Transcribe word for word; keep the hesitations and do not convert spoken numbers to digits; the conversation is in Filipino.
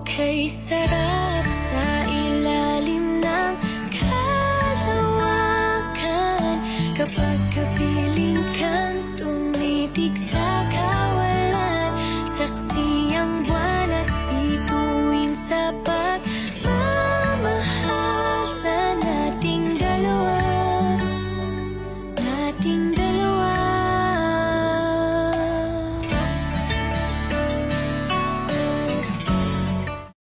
Kay sarap sa ilalim ng kalawakan, kapag kapiling kang tumitig sa